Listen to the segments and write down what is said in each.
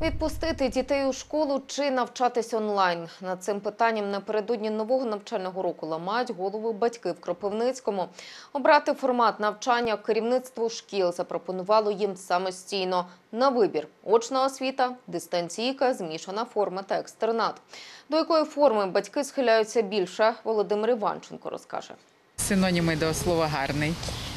Відпустити дітей у школу чи навчатись онлайн? Над цим питанням напередодні нового навчального року ламають голови батьки в Кропивницькому. Обрати формат навчання керівництво шкіл запропонувало їм самостійно. На вибір – очна освіта, дистанційка, змішана форма та екстернат. До якої форми батьки схиляються більше, Володимир Іванченко розкаже. Синоніми до слова «гарний».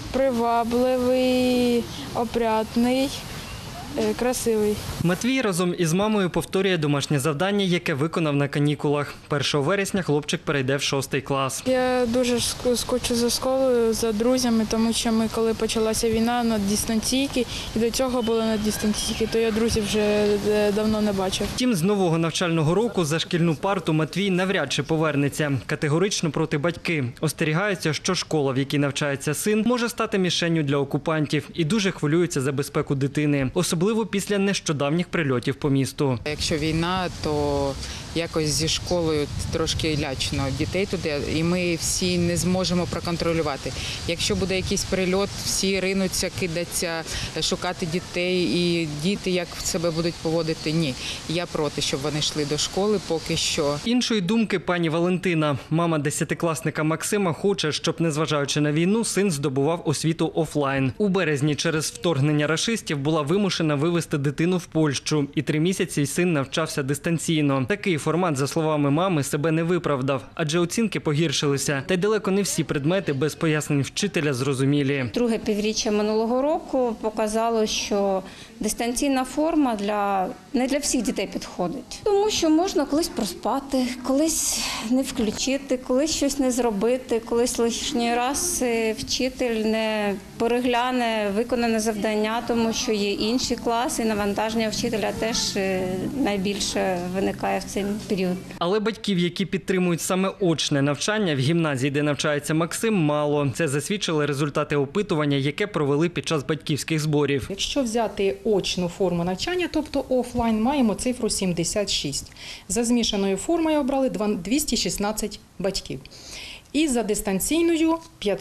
Привабливий, опрятний, красивий. Матвій разом із мамою повторює домашнє завдання, яке виконав на канікулах. 1 вересня хлопчик перейде в 6 клас. Я дуже скучу за школою, за друзями, тому що ми, коли почалася війна, на дистанційки, і до цього були на дистанційки, то я друзів вже давно не бачив. Втім, з нового навчального року за шкільну парту Матвій навряд чи повернеться. Категорично проти батьки. Остерігаються, що школа, в якій навчається син, може стати мішенню для окупантів і дуже хвилюються за безпеку дитини. Особливо після нещодавніх прильотів по місту. Якщо війна, то якось зі школою трошки лячно дітей туди, і ми всі не зможемо проконтролювати. Якщо буде якийсь прильот, всі ринуться, кидаться, шукати дітей, і діти як себе будуть поводити. Ні, я проти, щоб вони йшли до школи поки що. Іншої думки пані Валентина. Мама 10-класника Максима хоче, щоб, незважаючи на війну, син здобував освіту офлайн. У березні через вторгнення рашистів була вимушена вивезти дитину в Польщу. І 3 місяці син навчався дистанційно. Такий формат, за словами мами, себе не виправдав, адже оцінки погіршилися. Та й далеко не всі предмети без пояснень вчителя зрозумілі. Друге півріччя минулого року показало, що дистанційна форма не для всіх дітей підходить. Тому що можна колись проспати, колись не включити, колись щось не зробити, колись лишній раз вчитель не перегляне виконане завдання, тому що є інші класи, і навантаження вчителя теж найбільше виникає в цей період. Але батьків, які підтримують саме очне навчання в гімназії, де навчається Максим, мало. Це засвідчили результати опитування, яке провели під час батьківських зборів. Якщо взяти очну форму навчання, тобто офлайн, маємо цифру 76. За змішаною формою обрали 216 батьків. І за дистанційною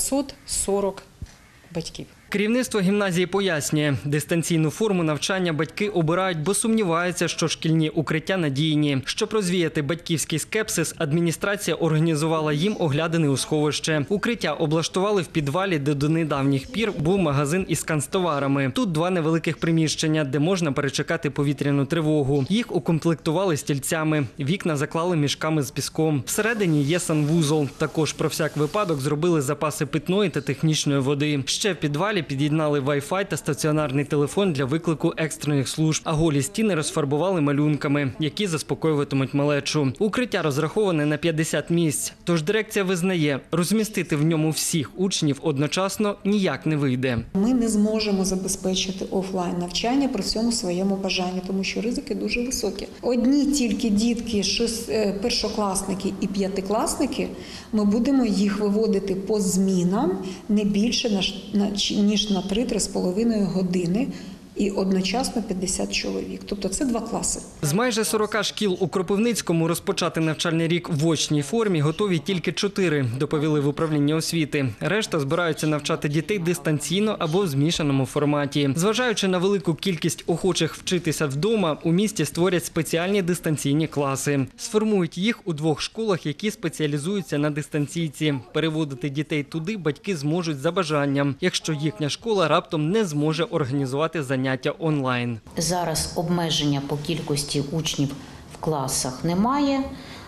540 батьків. Керівництво гімназії пояснює, дистанційну форму навчання батьки обирають, бо сумніваються, що шкільні укриття надійні. Щоб розвіяти батьківський скепсис, адміністрація організувала їм оглядини у сховище. Укриття облаштували в підвалі, де до недавніх пір був магазин із канцтоварами. Тут 2 невеликих приміщення, де можна перечекати повітряну тривогу. Їх укомплектували стільцями, вікна заклали мішками з піском. Всередині є санвузол. Також про всяк випадок зробили запаси питної та технічної води. Ще в підвалі під'єднали Wi-Fi та стаціонарний телефон для виклику екстрених служб, а голі стіни розфарбували малюнками, які заспокоюватимуть малечу. Укриття розраховане на 50 місць, тож дирекція визнає, розмістити в ньому всіх учнів одночасно ніяк не вийде. Ми не зможемо забезпечити офлайн навчання при всьому своєму бажанні, тому що ризики дуже високі. Одні тільки дітки, першокласники і 5-класники, ми будемо їх виводити по змінам не більше ніж на 3-3,5 години і одночасно 50 чоловік. Тобто це 2 класи. З майже 40 шкіл у Кропивницькому розпочати навчальний рік в очній формі готові тільки 4, доповіли в управлінні освіти. Решта збираються навчати дітей дистанційно або в змішаному форматі. Зважаючи на велику кількість охочих вчитися вдома, у місті створять спеціальні дистанційні класи. Сформують їх у 2 школах, які спеціалізуються на дистанційці. Переводити дітей туди батьки зможуть за бажанням, якщо їхня школа раптом не зможе організувати заняття онлайн. Зараз обмеження по кількості учнів в класах немає.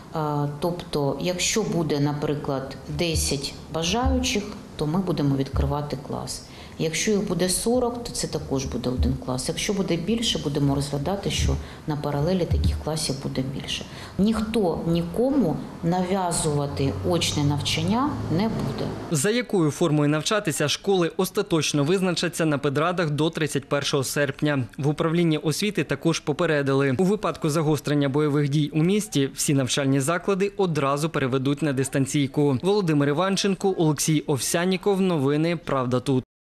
Тобто, якщо буде, наприклад, 10 бажаючих, то ми будемо відкривати клас. Якщо їх буде 40, то це також буде 1 клас. Якщо буде більше, будемо розглядати, що на паралелі таких класів буде більше. Ніхто нікому нав'язувати очне навчання не буде. За якою формою навчатися школи остаточно визначаться на педрадах до 31 серпня. В управлінні освіти також попередили. У випадку загострення бойових дій у місті всі навчальні заклади одразу переведуть на дистанційку. Володимир Іванченко, Олексій Овсянніков. Новини «Правда тут».